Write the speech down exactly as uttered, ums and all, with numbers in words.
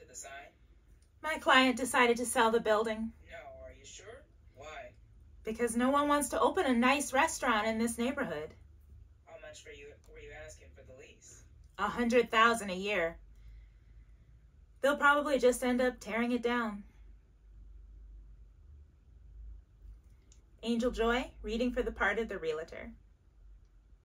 the sign? My client decided to sell the building. No, are you sure? Why? Because no one wants to open a nice restaurant in this neighborhood. How much were you, were you asking for the lease? A hundred thousand a year. They'll probably just end up tearing it down. Angel Joy, reading for the part of the Realtor.